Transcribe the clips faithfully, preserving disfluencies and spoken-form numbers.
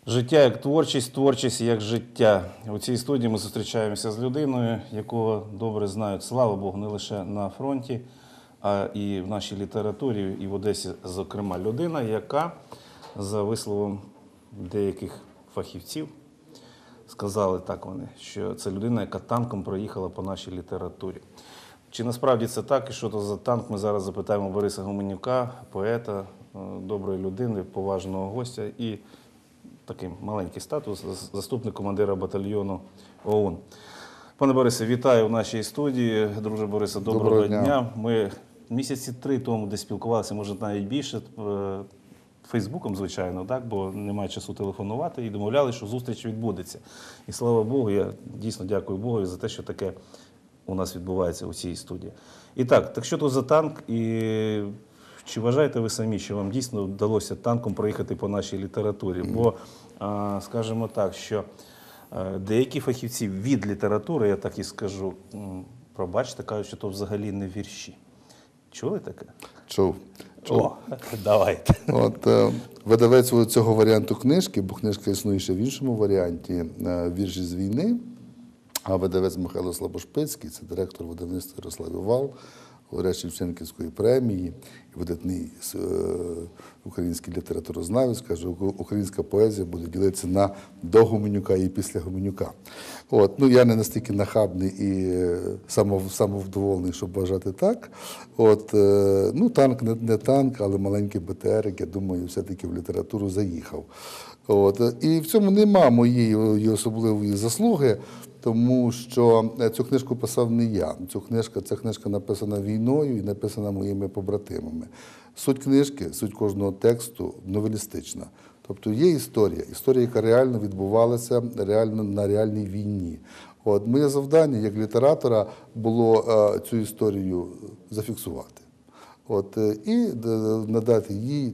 Життя як творчість, творчість як життя. У цій студії ми зустрічаємося з людиною, якого добре знають, слава Богу, не лише на фронті, а і в нашій літературі, і в Одесі, зокрема, людина, яка, за висловом деяких фахівців, сказали так вони, що це людина, яка танком проїхала по нашій літературі. Чи насправді це так, і що то за танк, ми зараз запитаємо Бориса Гуменюка, поета, доброї людини, поважного гостя і такий маленький статус, заступник командира батальйону ОУН. Пане Борисе, вітаю в нашій студії. Друже Борисе, доброго, доброго дня. дня. Ми місяці три тому десь спілкувалися, може навіть більше, Фейсбуком, звичайно, так, бо немає часу телефонувати, і домовлялися, що зустріч відбудеться. І слава Богу, я дійсно дякую Богу за те, що таке у нас відбувається у цій студії. І так, так що то за танк, і чи вважаєте ви самі, що вам дійсно вдалося танком проїхати по нашій літературі? Бо, скажімо так, що деякі фахівці від літератури, я так і скажу, пробачте, кажуть, що то взагалі не вірші. Чули таке? Чув. Чув. О, давайте. От, е, видавець цього варіанту книжки, бо книжка існує ще в іншому варіанті, е, «Вірші з війни», а видавець Михайло Слабошпицький, це директор видавництва Ярослав Вал, лауреат Шевченківської премії, видатний е, український літературознавець, каже, українська поезія буде ділитися на до Гуменюка і після Гуменюка. От, ну, я не настільки нахабний і самов, самовдоволений, щоб вважати так. От, е, ну, танк не, не танк, але маленький БТРик, я думаю, все-таки в літературу заїхав. От, і в цьому нема моєї особливої заслуги, тому що цю книжку писав не я. Цю книжка, ця книжка написана війною і написана моїми побратимами. Суть книжки, суть кожного тексту новелістична. Тобто є історія, історія, яка реально відбувалася реально на реальній війні. От, моє завдання як літератора було а, цю історію зафіксувати. От, і надати їй,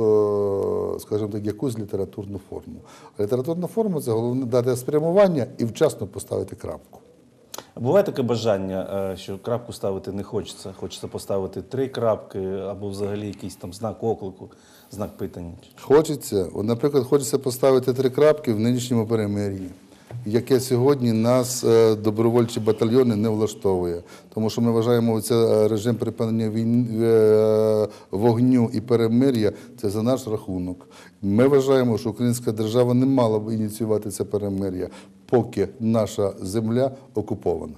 тобто, скажімо так, якусь літературну форму. А літературна форма – це головне дати спрямування і вчасно поставити крапку. Буває таке бажання, що крапку ставити не хочеться? Хочеться поставити три крапки або взагалі якийсь там знак оклику, знак питання? Хочеться. От, наприклад, хочеться поставити три крапки в нинішньому перемир'ї, яке сьогодні нас добровольчі батальйони не влаштовує. Тому що ми вважаємо, що режим припинення війни, вогню і перемир'я – це за наш рахунок. Ми вважаємо, що українська держава не мала б ініціювати це перемир'я, поки наша земля окупована.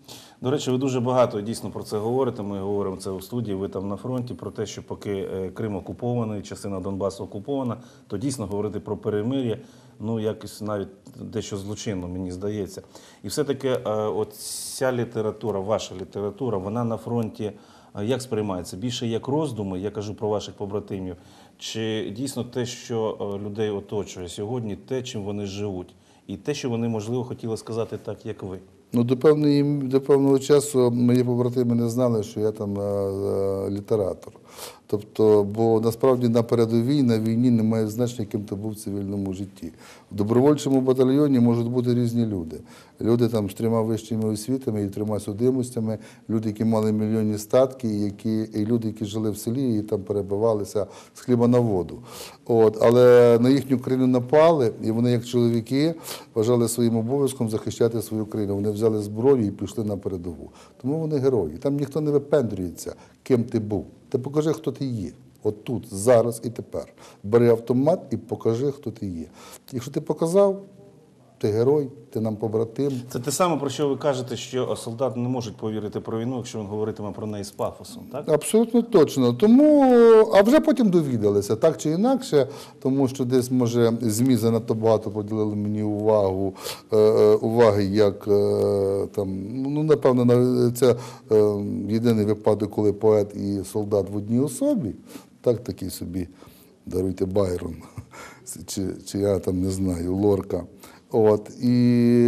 До речі, ви дуже багато дійсно про це говорите. Ми говоримо це у студії, ви там на фронті, про те, що поки Крим окупований, частина Донбасу окупована, то дійсно говорити про перемир'я, ну, якось навіть дещо злочинно, мені здається. І все-таки от ця література, ваша література, вона на фронті як сприймається? Більше як роздуми, я кажу про ваших побратимів, чи дійсно те, що людей оточує сьогодні, те, чим вони живуть, і те, що вони, можливо, хотіли сказати так, як ви? Ну, до певної, до певного часу мої побратими не знали, що я там а, літератор. Тобто, бо насправді на передовій, на війні немає значення, яким ти був в цивільному житті. В добровольчому батальйоні можуть бути різні люди. Люди там з трьома вищими освітами і трьома судимостями, люди, які мали мільйонні статки, і, які, і люди, які жили в селі і там перебивалися з хліба на воду. От, але на їхню країну напали, і вони, як чоловіки, вважали своїм обов'язком захищати свою країну. Вони взяли зброю і пішли на передову. Тому вони герої. Там ніхто не випендрюється, ким ти був. Ти покажи, хто ти є. От тут, зараз і тепер. Бери автомат і покажи, хто ти є. Якщо ти показав, ти герой, ти нам побратим. Це те саме, про що ви кажете, що солдати не можуть повірити про війну, якщо він говоритиме про неї з пафосом, так? Абсолютно точно. Тому, а вже потім довідалися, так чи інакше, тому що десь, може, ЗМІ занадто багато поділили мені увагу, е, уваги, як, е, там, ну, напевно, це е, єдиний випадок, коли поет і солдат в одній особі, так такий собі, даруйте, Байрон, чи, чи я там не знаю, Лорка. От, і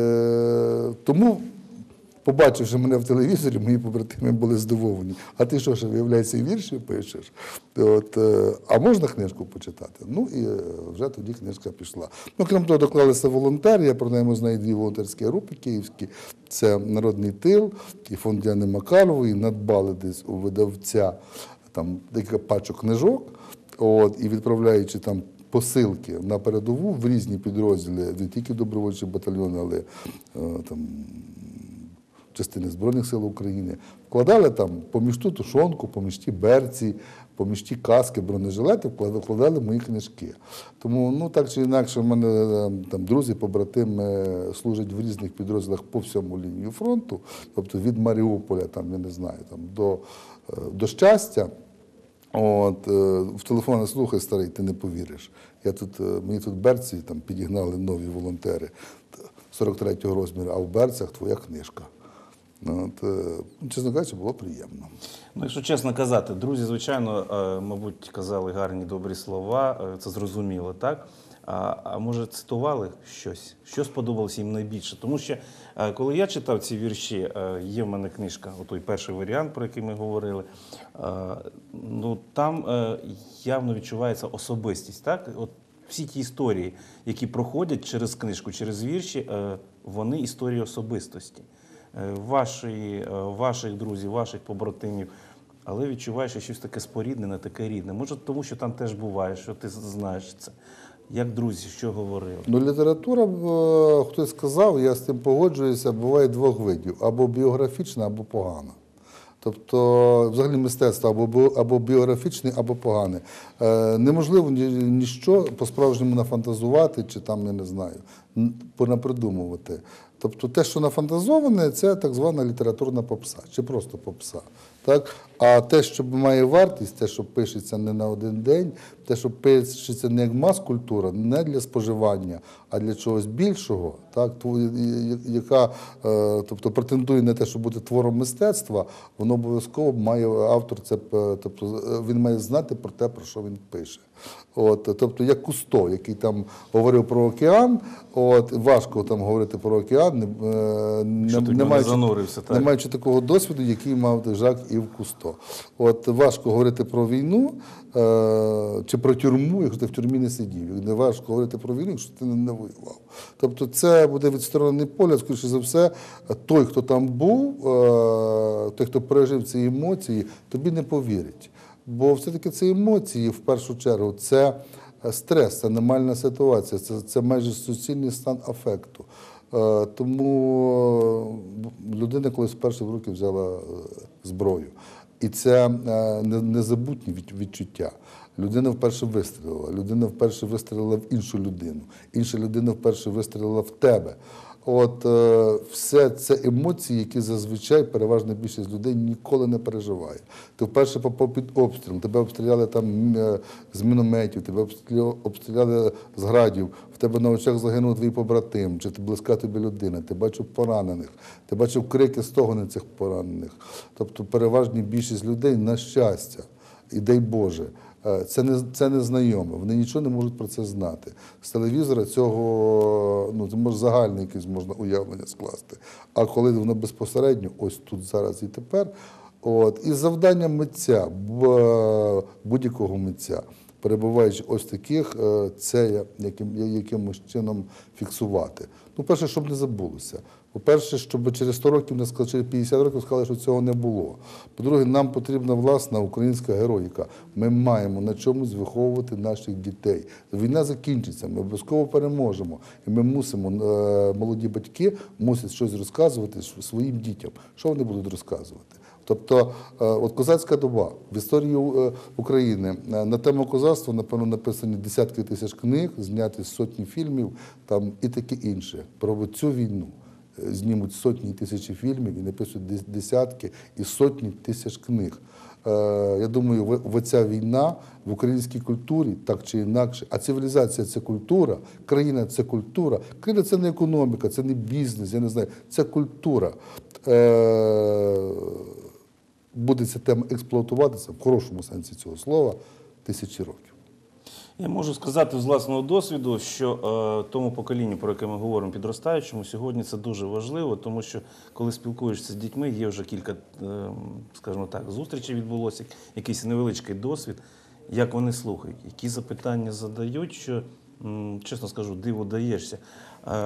тому, побачивши мене в телевізорі, мої побратими були здивовані. А ти що, що, виявляється, і вірші пишеш? От, а можна книжку почитати? Ну, і вже тоді книжка пішла. Ну, крім того, доклалися волонтери, я про знаю дві волонтерські групи київські. Це «Народний тил» і фонд Діани Макарової. Надбали десь у видавця там декілька пачок книжок. От, і відправляючи там посилки на передову в різні підрозділи, не тільки добровольчі батальйони, але е, там, частини Збройних сил України, вкладали там поміж ту тушонку, поміж ті берці, поміж ті каски, бронежилети, вкладали мої книжки. Тому, ну, так чи інакше, в мене там друзі, побратими служать в різних підрозділах по всьому лінію фронту, тобто від Маріуполя, там, я не знаю, там, до, до Щастя. От, в телефоні: слухай, старий, ти не повіриш. Я тут, мені тут берці там підігнали нові волонтери сорок третього розміру, а в берцях твоя книжка. От, чесно кажучи, було приємно. Ну, якщо чесно казати, друзі, звичайно, мабуть, казали гарні, добрі слова, це зрозуміло, так? А, а може, цитували щось? Що сподобалося їм найбільше? Тому що, коли я читав ці вірші, є в мене книжка, отой перший варіант, про який ми говорили, ну, там явно відчувається особистість, так? От всі ті історії, які проходять через книжку, через вірші, вони історії особистості. Вашої, ваших друзів, ваших побратимів, але відчуваєш що щось таке споріднене, таке рідне. Може, тому що там теж буває, що ти знаєш це. Як друзі, що говорили? Ну, література, хтось сказав, я з тим погоджуюся, буває двох видів: або біографічна, або погана. Тобто, взагалі, мистецтво або, або біографічне, або погане. Е, неможливо ні, ніщо по-справжньому нафантазувати, чи там, я не знаю, понапридумувати. Тобто те, що нафантазоване, це так звана літературна попса, чи просто попса. Так? А те, що має вартість, те, що пишеться не на один день, те, що пишеться не як мас-культура, не для споживання, а для чогось більшого, так? Яка тобто, претендує на те, щоб бути твором мистецтва, воно обов'язково має автор, це, тобто, він має знати про те, про що він пише. От, тобто, як Кусто, який там говорив про океан, от, важко там говорити про океан, не, не, не, маючи, не маючи такого досвіду, який мав Жак-Ів Кусто. От, важко говорити про війну е, чи про тюрму, якщо ти в тюрмі не сидів. Не важко говорити про війну, якщо ти не, не воював. Тобто це буде відсторонений погляд, скоріше за все, той, хто там був, е, той, хто пережив ці емоції, тобі не повірить. Бо все-таки це емоції, в першу чергу, це стрес, це аномальна ситуація, це, це майже суцільний стан афекту. Е, тому людина колись вперше в руки взяла зброю. І це е, незабутні відчуття. Людина вперше вистрілила, людина вперше вистрілила в іншу людину, інша людина вперше вистрілила в тебе. От е, все це емоції, які зазвичай переважна більшість людей ніколи не переживає. Ти вперше попав під обстріл, тебе обстріляли там е, з мінометів, тебе обстріляли, обстріляли з градів, в тебе на очах загинув твій побратим, чи ти близька тобі людина, ти бачив поранених, ти бачив крики, стогони цих поранених. Тобто переважна більшість людей, на щастя, і дай Боже, Це не, це не знайоме, вони нічого не можуть про це знати. З телевізора цього, ну, це може загальне якесь можна уявлення скласти. А коли воно безпосередньо, ось тут, зараз і тепер, от, і завдання митця, будь-якого митця, перебуваючи ось таких, це яким, якимось чином фіксувати. Ну, перше, щоб не забулося. По-перше, щоб через сто років, не сказали, через п'ятдесят років сказали, що цього не було. По-друге, нам потрібна власна українська героїка. Ми маємо на чомусь виховувати наших дітей. Війна закінчиться, ми обов'язково переможемо. І ми мусимо, молоді батьки мусять щось розказувати своїм дітям. Що вони будуть розказувати? Тобто, от козацька доба в історії України на тему козацтва, напевно, написані десятки тисяч книг, зняті сотні фільмів там, і таке інше. Про цю війну знімуть сотні і тисячі фільмів і напишуть десятки і сотні тисяч книг. Я думаю, оця війна в українській культурі, так чи інакше, а цивілізація – це культура, країна – це культура, країна – це не економіка, це не бізнес, я не знаю, це культура. Буде ця тема експлуатуватися, в хорошому сенсі цього слова, тисячі років. Я можу сказати з власного досвіду, що е, тому поколінню, про яке ми говоримо, підростаючому, сьогодні це дуже важливо, тому що коли спілкуєшся з дітьми, є вже кілька, е, скажімо так, зустрічей відбулося, якийсь невеличкий досвід, як вони слухають, які запитання задають, що, м, чесно скажу, диво даєшся. Е,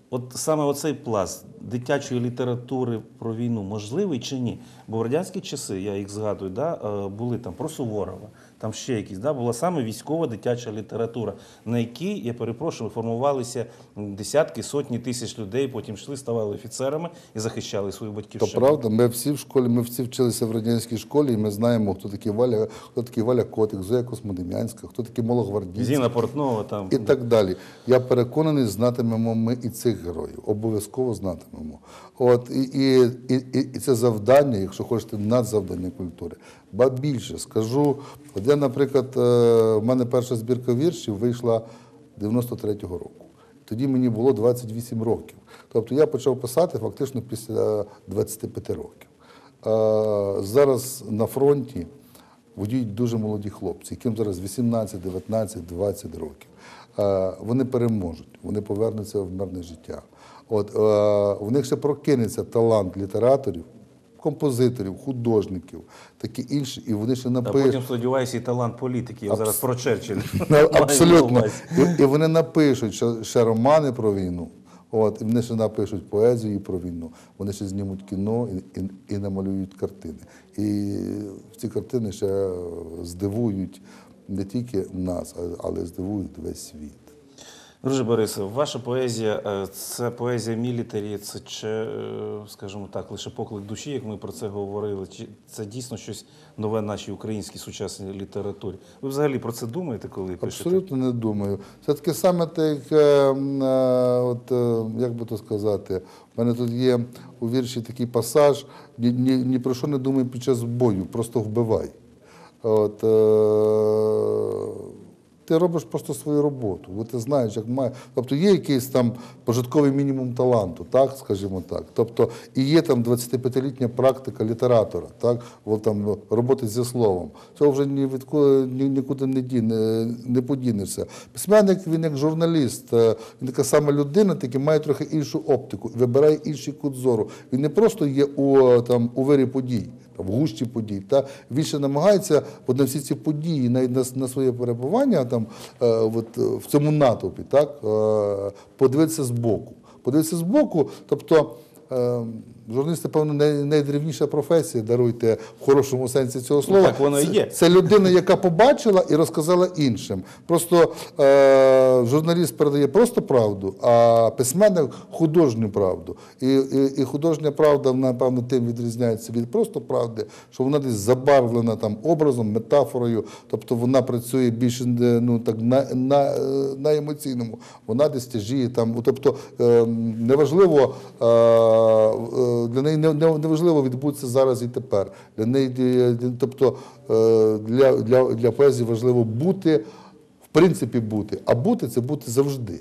От саме оцей пласт дитячої літератури про війну можливий чи ні? Бо в радянські часи, я їх згадую, да, е, були там про Суворова, там ще якісь, да, була саме військова дитяча література, на якій, я перепрошую, формувалися десятки, сотні тисяч людей, потім йшли, ставали офіцерами і захищали свою То батьківщину. правда, ми всі в школі, ми всі вчилися в радянській школі, і ми знаємо, хто такий Валя, хто такий Валя Котик, Зоя Космодем'янська, хто такий Малогвардійський. Зіна Портнова там. І так далі. Я переконаний, знатимемо ми і цих героїв. Обов'язково знатимемо. От, і, і, і, і це завдання, якщо хочете, надзавдання культури. Ба більше скажу, от я, наприклад, е, в мене перша збірка віршів вийшла дев'яносто третього року. Тоді мені було двадцять вісім років. Тобто я почав писати фактично після двадцяти п'яти років. Е, зараз на фронті воюють дуже молоді хлопці, яким зараз вісімнадцять, дев'ятнадцять, двадцять років. Е, вони переможуть, вони повернуться в мирне життя. От, е, у них ще прокинеться талант літераторів, композиторів, художників, такі інші, і вони ще А напишуть. потім, сподіваюся, і талант політики. Я Абс- зараз про Черчилля. Ну, маю на абсолютно. увазі. І, і вони напишуть ще, ще романи про війну. От, і вони ще напишуть поезію про війну. Вони ще знімуть кіно і, і, і намалюють картини. І ці картини ще здивують не тільки нас, а- але здивують весь світ. Друже Борисе, ваша поезія е, – це поезія мілітарі, це, чи, е, скажімо так, лише поклик душі, як ми про це говорили, чи це дійсно щось нове в нашій українській сучасній літературі? Ви взагалі про це думаєте, коли пишете? Абсолютно не думаю. Це таке саме, так, як, е, м, е, от, е, як би то сказати, у мене тут є у вірші такий пасаж, ні, ні, ні про що не думай під час бою, просто вбивай. От, е, ти робиш просто свою роботу, бо ти знаєш, як має. Тобто є якийсь там прожитковий мінімум таланту, так, скажімо так. Тобто і є там двадцятип'ятилітня практика літератора, так, от там роботи зі словом. Цього вже ні від ко- ні, нікуди не, ді, не, не подінешся. Письменник, він як журналіст, е, він така сама людина, тільки має трохи іншу оптику, вибирає інший кут зору. Він не просто є у, там, у вирі подій, в гущі подій. Та він ще намагається от на всі ці події, навіть на, на своє перебування там, е, от, в цьому натовпі, так, е, подивитися збоку. Подивитися збоку, тобто е, журналісти, певно, най, найдрівніша професія, даруйте в хорошому сенсі цього слова. так воно і Це- є. Це людина, яка побачила і розказала іншим. Просто е, журналіст передає просто правду, а письменник – художню правду. І, і, і художня правда, напевно, тим відрізняється від просто правди, що вона десь забарвлена там образом, метафорою, тобто вона працює більше ну, так, на, на, на емоційному, вона десь тяжіє там, тобто е, неважливо, е, е, для неї не, не, неважливо відбутися зараз і тепер. Для неї, е, тобто е, для, для, для поезії важливо бути, в принципі бути, а бути – це бути завжди.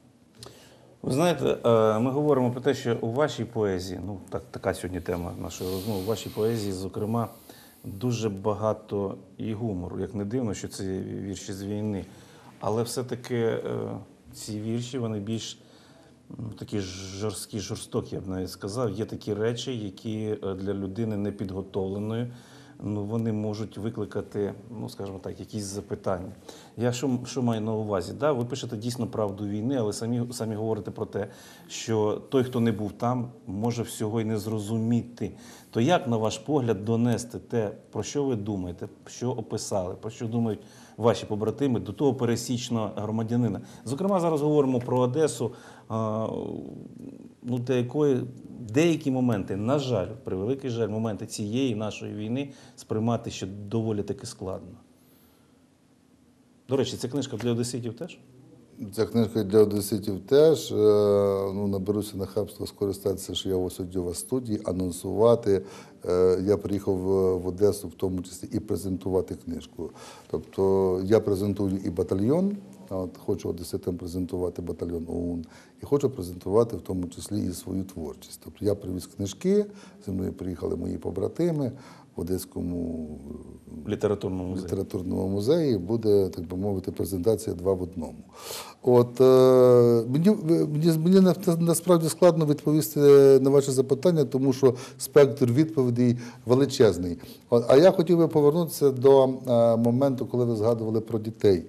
Ви знаєте, е, ми говоримо про те, що у вашій поезії, ну так, така сьогодні тема нашої розмови, у вашій поезії, зокрема, дуже багато і гумору. Як не дивно, що це вірші з війни. Але все-таки е, ці вірші, вони більш ну, такі жорсткі, жорстокі, я б навіть сказав. Є такі речі, які е, для людини непідготовленої, ну, вони можуть викликати, ну, скажімо так, якісь запитання. Я що, що маю на увазі? Да, ви пишете дійсно правду війни, але самі, самі говорите про те, що той, хто не був там, може всього й не зрозуміти. То як, на ваш погляд, донести те, про що ви думаєте, що описали, про що думають ваші побратими, до того пересічного громадянина? Зокрема, зараз говоримо про Одесу, а, ну, для якої деякі моменти, на жаль, превеликий жаль, моменти цієї нашої війни сприймати ще доволі таки складно. До речі, ця книжка для одеситів теж? Ця книжка для одеситів теж. Е, ну, наберуся нахабства скористатися, що я ось сьогодні у вас в студії, анонсувати. Е, я приїхав в, в Одесу, в тому числі, і презентувати книжку. Тобто я презентую і батальйон, от, хочу одеситам презентувати батальйон ОУН, і хочу презентувати в тому числі і свою творчість. Тобто я привіз книжки, зі мною приїхали мої побратими, в Одеському Літературному музеї. літературному музеї буде, так би мовити, презентація два в одному. От, е, мені, мені, мені на- насправді складно відповісти на ваше запитання, тому що спектр відповідей величезний. От, а я хотів би повернутися до е, моменту, коли ви згадували про дітей.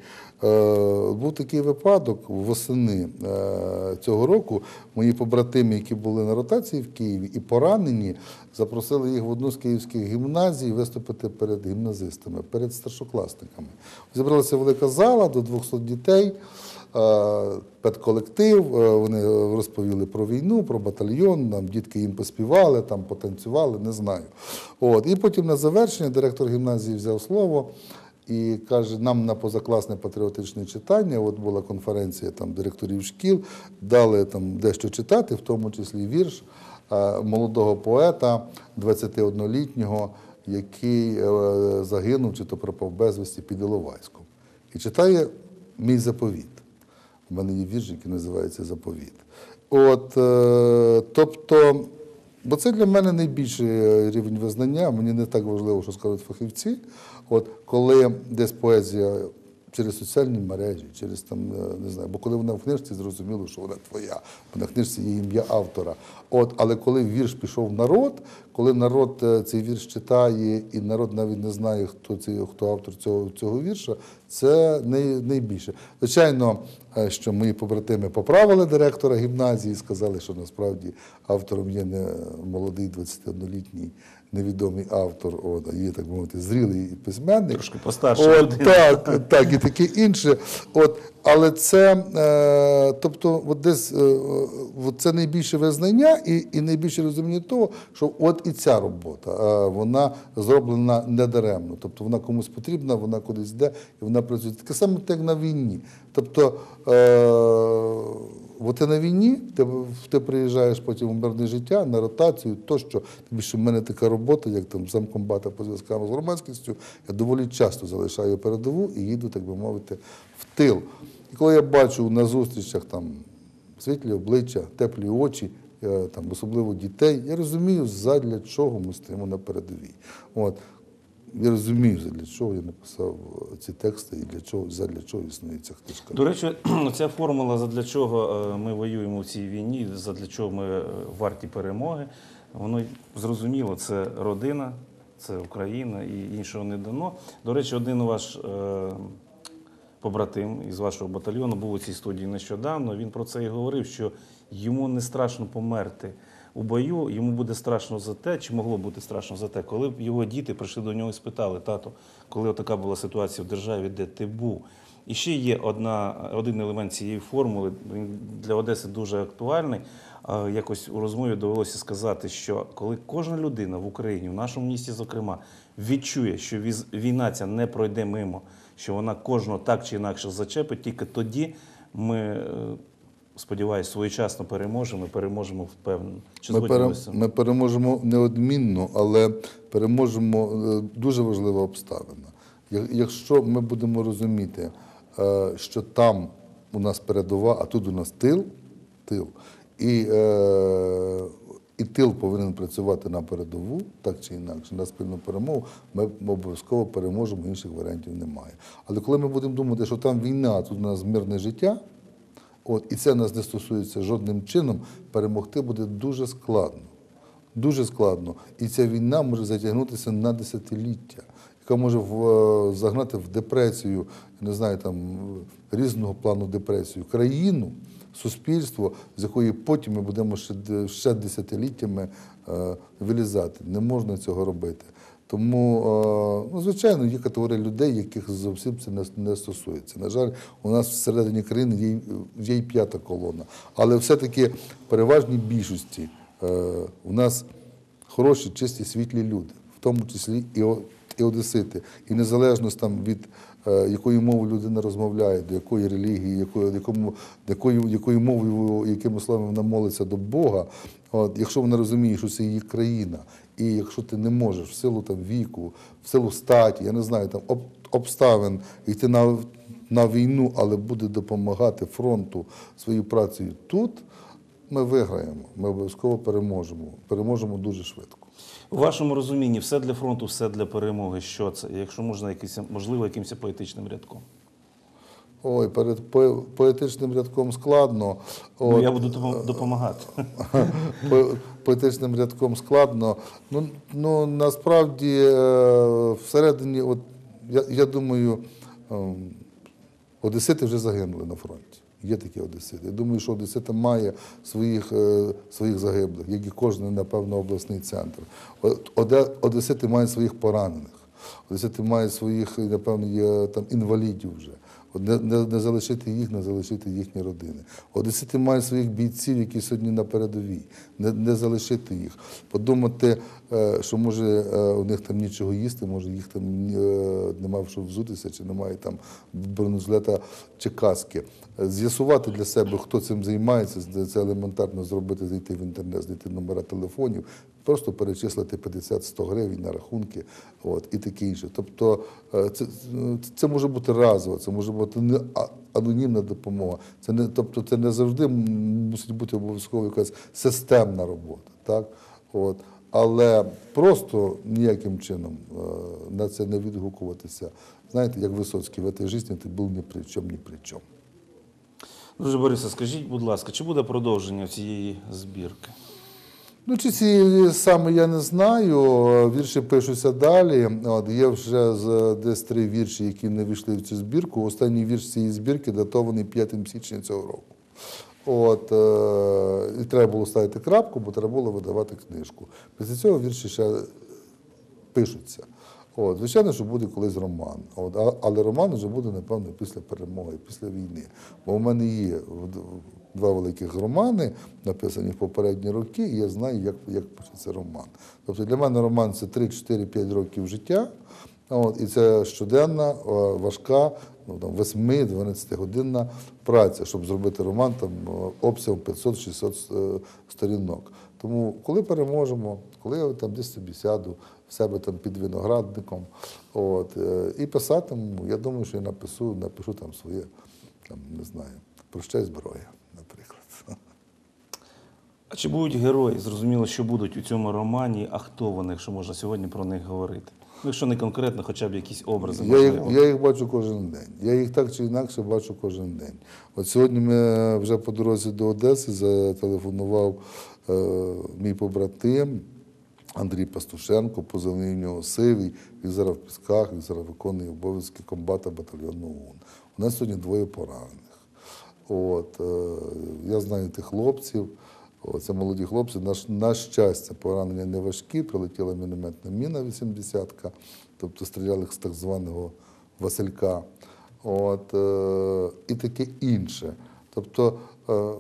Е, був такий випадок восени е, цього року. Мої побратими, які були на ротації в Києві і поранені, запросили їх в одну з київських гімназій виступити перед гімназистами, перед старшокласниками. Зібралася велика зала до двохсот дітей, е, педколектив, е, вони розповіли про війну, про батальйон, нам дітки їм поспівали, там потанцювали, не знаю. От. І потім на завершення директор гімназії взяв слово і каже, нам на позакласне патріотичне читання, от була конференція там, директорів шкіл, дали там дещо читати, в тому числі вірш е, молодого поета, двадцятиоднолітнього, який е, загинув чи то пропав безвісті під Іловайськом. І читає мій заповіт. У мене є вірш, який називається «Заповіт». От, е, тобто, бо це для мене найбільший рівень визнання, мені не так важливо, що скажуть фахівці. От, коли десь поезія через соціальні мережі, через там, не знаю, бо коли вона в книжці, зрозуміло, що вона твоя, бо на книжці є ім'я автора. От, але коли вірш пішов в народ, коли народ цей вірш читає, і народ навіть не знає, хто, цей, хто автор цього, цього вірша, це най, найбільше. Звичайно, що мої побратими поправили директора гімназії, сказали, що насправді автором є не молодий двадцятиоднолітній невідомий автор, от, а є, так би мовити, зрілий письменник. Трошки постарше. От, так, так, і таке інше. От, але це, е, тобто, от десь, е, от це найбільше визнання і, і найбільше розуміння того, що от і ця робота, е, вона зроблена недаремно. Тобто вона комусь потрібна, вона кудись йде, і вона працює. Таке саме, як на війні. Тобто, е, Бо ти на війні, ти, ти приїжджаєш потім у мирне життя, на ротацію, тощо. Тобі що в мене така робота, як там замкомбата по зв'язкам з громадськістю, я доволі часто залишаю передову і їду, так би мовити, в тил. І коли я бачу на зустрічах там світлі обличчя, теплі очі, там, особливо дітей, я розумію, задля чого ми стоїмо на передовій. От. Я розумію, для чого я написав ці тексти і для чого, задля чого існує ця книжка. До речі, ця формула, задля чого ми воюємо в цій війні, задля чого ми варті перемоги, воно зрозуміло, це родина, це Україна і іншого не дано. До речі, один ваш побратим із вашого батальйону був у цій студії нещодавно, він про це і говорив, що йому не страшно померти у бою, йому буде страшно за те, чи могло бути страшно за те, коли б його діти прийшли до нього і спитали: тато, коли така була ситуація в державі, де ти був? І ще є одна, один елемент цієї формули, він для Одеси дуже актуальний. Якось у розмові довелося сказати, що коли кожна людина в Україні, в нашому місті зокрема, відчує, що війна ця не пройде мимо, що вона кожного так чи інакше зачепить, тільки тоді ми, сподіваюся, своєчасно переможемо, переможемо впевнено. Чи ми, пере, ми переможемо неодмінно, але переможемо дуже важлива обставина. Якщо ми будемо розуміти, що там у нас передова, а тут у нас тил, тил, і, і тил повинен працювати на передову, так чи інакше, на спільну перемогу, ми обов'язково переможемо, інших варіантів немає. Але коли ми будемо думати, що там війна, а тут у нас мирне життя, от, і це нас не стосується жодним чином, перемогти буде дуже складно. Дуже складно. І ця війна може затягнутися на десятиліття, яка може в, загнати в депресію, не знаю, там, різного плану депресію, країну, суспільство, з якої потім ми будемо ще, ще десятиліттями е, вилізати. Не можна цього робити. Тому, е, ну, звичайно, є категорія людей, яких зовсім це не, не стосується. На жаль, у нас всередині країни є, є і п'ята колона. Але все-таки в переважній більшості е, у нас хороші, чисті, світлі люди, в тому числі і, і одесити. І незалежно там, від е, якої мови людина розмовляє, до якої релігії, якою, якому, якою, якою мовою, якими словами вона молиться до Бога, от, якщо вона розуміє, що це її країна, і якщо ти не можеш в силу там, віку, в силу статі, я не знаю, там, об, обставин йти на, на війну, але буде допомагати фронту своєю працею тут, ми виграємо, ми обов'язково переможемо. Переможемо дуже швидко. У вашому розумінні все для фронту, все для перемоги. Що це? Якщо можна, якийсь, можливо, якимось поетичним рядком. Ой, перед по, поетичним рядком складно. Ну, от, я буду допомагати. По, поетичним рядком складно. Ну, ну насправді, всередині, от, я, я думаю, Одесити вже загинули на фронті. Є такі одесити. Я думаю, що Одесита має своїх, е, своїх загиблих, як і кожен, напевно, обласний центр. Оде- Одесити мають своїх поранених. Одесити мають своїх, напевно, є там інвалідів вже. От Не, не, не залишити їх, не залишити їхні родини. Одесити мають своїх бійців, які сьогодні на передовій. Не, не залишити їх. Подумати, е, що може е, у них там нічого їсти, може їх там е, немає в що взутися, чи немає там бронежилета чи каски. Е, З'ясувати для себе, хто цим займається, це елементарно зробити, зайти в інтернет, знайти номера телефонів, просто перечислити п'ятдесят-сто гривень на рахунки, от, і таке інше. Тобто е, це, це може бути разово, це може бути не а- анонімна допомога. Це не, тобто це не завжди мусить бути обов'язково якась системна робота. Так? От. Але просто ніяким чином е, на це не відгукуватися. Знаєте, як Висоцький, в этой жизни ти був ні при чому, ні при чому. Друже Борисе, скажіть, будь ласка, чи буде продовження цієї збірки? Ну, чи ці саме я не знаю, вірші пишуться далі. От, є вже з- десь три вірші, які не війшли в цю збірку. Останній вірш цієї збірки датований п'ятого січня цього року. От, е, і треба було ставити крапку, бо треба було видавати книжку. Після цього вірші ще пишуться. От, звичайно, що буде колись роман. От, а- але роман вже буде, напевно, після перемоги, після війни. Бо в мене є в- два великих романи, написані в попередні роки, і я знаю, як, як пишеться роман. Тобто для мене роман – це три, чотири, п'ять років життя. От, і це щоденна, е, важка, ну, там, восьми-дванадцятигодинна праця, щоб зробити роман там, е, обсягом п'ятсот-шістсот е, сторінок. Тому коли переможемо, коли я там десь собі сяду в себе там під виноградником, от, е, і писатиму, я думаю, що я напишу, напишу там своє, там, не знаю, «Прощай, зброя», наприклад. А чи будуть герої? Зрозуміло, що будуть у цьому романі, а хто вони, якщо можна сьогодні про них говорити? Ну, якщо не конкретно, хоча б якісь образи. Я їх, можливо. я їх бачу кожен день. Я їх так чи інакше бачу кожен день. От сьогодні ми вже по дорозі до Одеси зателефонував е, мій побратим Андрій Пастушенко, позивний в нього Сивий. Він зараз в Пісках, він зараз виконує обов'язки комбата батальйону ОУН. У нас сьогодні двоє поранених. От, е, я знаю тих хлопців. О, це молоді хлопці. На, на щастя, поранення не важкі, прилетіла мінометна міна вісімдесятка, тобто стріляли з так званого Василька. От, е, і таке інше. Тобто е,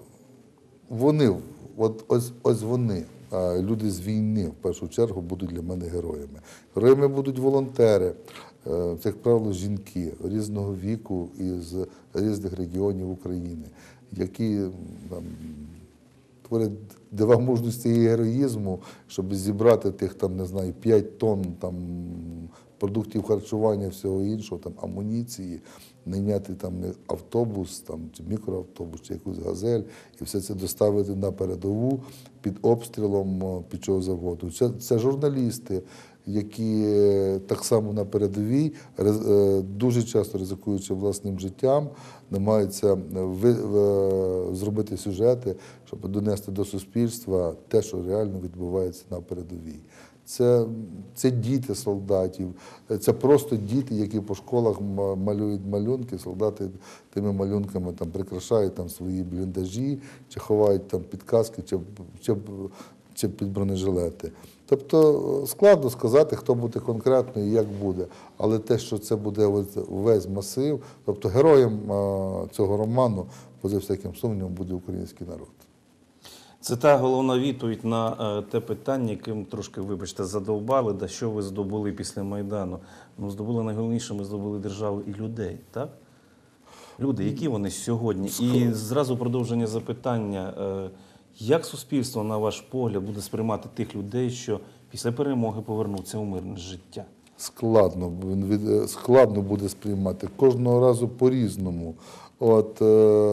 вони, от, ось, ось вони, е, люди з війни, в першу чергу, будуть для мене героями. Героями будуть волонтери, е, це, як правило, жінки різного віку із різних регіонів України, які там, творять дива мужності і героїзму, щоб зібрати тих, там, не знаю, п'ять тонн там, продуктів харчування, всього іншого, там, амуніції, найняти там, автобус, там, чи мікроавтобус, чи якусь газель, і все це доставити на передову під обстрілом, під чого заводу. Це, це журналісти, які так само на передовій, риз- дуже часто ризикуючи власним життям, намагаються ви- в- зробити сюжети, щоб донести до суспільства те, що реально відбувається на передовій. Це, це діти солдатів, це просто діти, які по школах м- малюють малюнки, солдати тими малюнками там, прикрашають там, свої бліндажі, чи ховають там підказки, чи, чи, чи під бронежилети. Тобто складно сказати, хто буде конкретно і як буде, але те, що це буде весь масив, тобто героєм а, цього роману, поза всяким сумнівом, буде український народ. Це та головна відповідь на е, те питання, яким трошки, вибачте, задовбали, да що ви здобули після Майдану. Ну, здобули найголовніше, ми здобули державу і людей, так? Люди, які вони сьогодні? І зразу продовження запитання. Е, як суспільство, на ваш погляд, буде сприймати тих людей, що після перемоги повернуться у мирне життя? Складно, він від- складно буде сприймати. Кожного разу по-різному. От,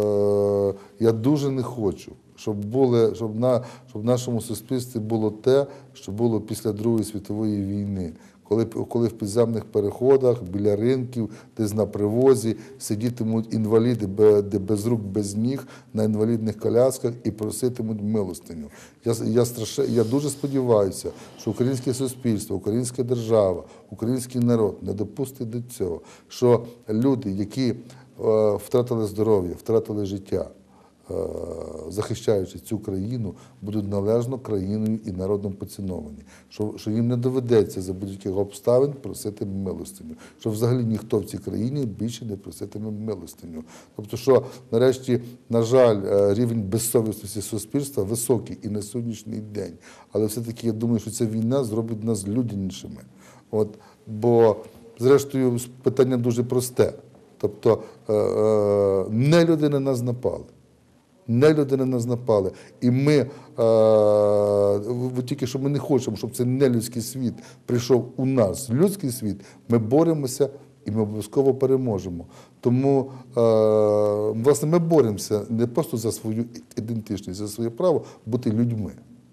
е, я дуже не хочу, щоб, були, щоб, на, щоб в нашому суспільстві було те, що було після Другої світової війни. Коли, коли в підземних переходах, біля ринків, десь на привозі сидітимуть інваліди, бе- де без рук, без ніг, на інвалідних колясках і проситимуть милостиню. Я, я, страше, я дуже сподіваюся, що українське суспільство, українська держава, український народ не допустить до цього, що люди, які е, втратили здоров'я, втратили життя, е, захищаючи цю країну, будуть належно країною і народом поціновані. Що, що їм не доведеться за будь-яких обставин просити милостиню. Що взагалі ніхто в цій країні більше не проситиме милостиню. Тобто, що нарешті, на жаль, е, рівень безсовісності суспільства високий і на сьогоднішній день. Але все-таки я думаю, що ця війна зробить нас людянішими. От, бо, зрештою, питання дуже просте. Тобто, е, е, не люди на нас напали. Не люди на нас напали. І ми, е, в- тільки що ми не хочемо, щоб цей нелюдський світ прийшов у нас, людський світ, ми боремося і ми обов'язково переможемо. Тому, е, власне, ми боремося не просто за свою ідентичність, за своє право бути людьми.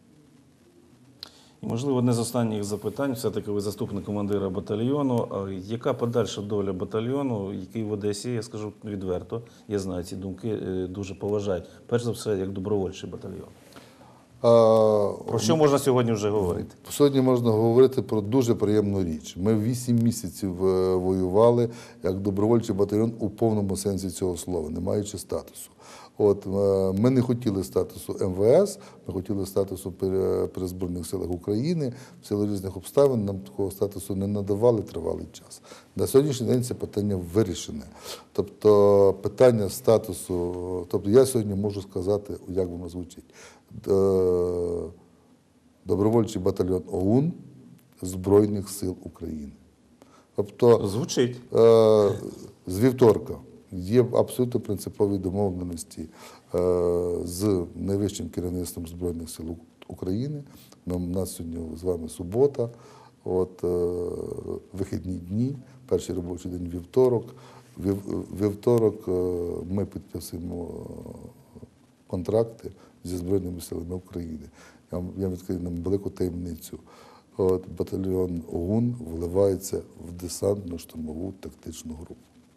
І, можливо, одне з останніх запитань, все-таки ви заступник командира батальйону. А яка подальша доля батальйону, який в Одесі, я скажу відверто, я знаю, ці думки е, дуже поважають. Перш за все, як добровольчий батальйон. Е, Про що можна сьогодні вже говорити? Сьогодні можна говорити про дуже приємну річ. Ми вісім місяців е, воювали як добровольчий батальйон у повному сенсі цього слова, не маючи статусу. От, е, ми не хотіли статусу ем ве ес, ми хотіли статусу при, при Збройних силах України. В силу різних обставин нам такого статусу не надавали тривалий час. На сьогоднішній день це питання вирішене. Тобто питання статусу, тобто я сьогодні можу сказати, як воно звучить. Е, Добровольчий батальйон ОУН Збройних сил України. Тобто Звучить. е, з вівторка є абсолютно принципові домовленості е, з найвищим керівництвом Збройних сил України. У нас сьогодні з вами субота, от, е, вихідні дні, перший робочий день вівторок. Вів, вівторок е, ми підписуємо контракти зі Збройними силами України. Я, вам- я відкрию нам велику таємницю. От, батальйон ОУН вливається в десантно-штурмову тактичну групу.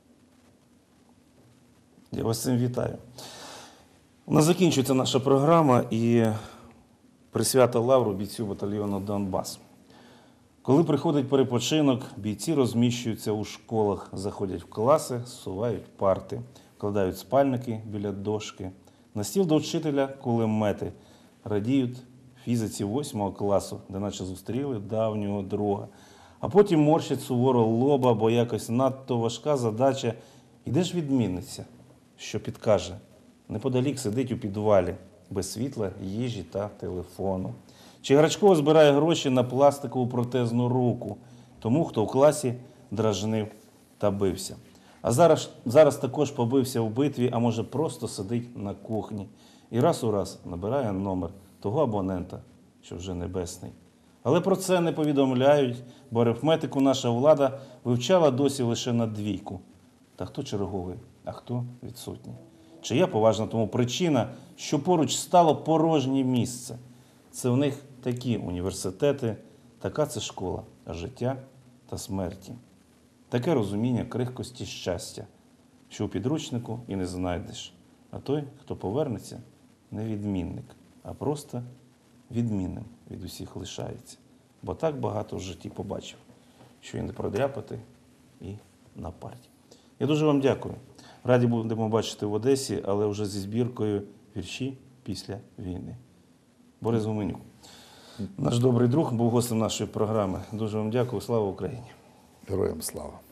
Я вас з цим вітаю. У нас закінчується наша програма і присвята лавру бійцю батальйону «Донбас». Коли приходить перепочинок, бійці розміщуються у школах, заходять в класи, сувають парти, кладають спальники біля дошки. На стіл до вчителя кулемети, радіють фізиці восьмого класу, де наче зустріли давнього друга. А потім морщать суворо лоба, бо якось надто важка задача. І де ж відмінниця, що підкаже? Неподалік сидить у підвалі, без світла, їжі та телефону. Чи Грачко збирає гроші на пластикову протезну руку тому, хто в класі дражнив та бився. А зараз, зараз також побився в битві, а може просто сидить на кухні. І раз у раз набирає номер того абонента, що вже небесний. Але про це не повідомляють, бо арифметику наша влада вивчала досі лише на двійку. Та хто черговий, а хто відсутній? Чия поважна тому причина, що поруч стало порожнє місце? Це в них такі університети, така це школа життя та смерті. Таке розуміння крихкості щастя, що у підручнику і не знайдеш. А той, хто повернеться, не відмінник, а просто відмінним від усіх лишається. Бо так багато в житті побачив, що і не продряпати, і на парті. Я дуже вам дякую. Раді будемо бачити в Одесі, але вже зі збіркою вірші після війни. Борис Гуменюк, наш добрий друг, був гостем нашої програми. Дуже вам дякую. Слава Україні! Героям слава!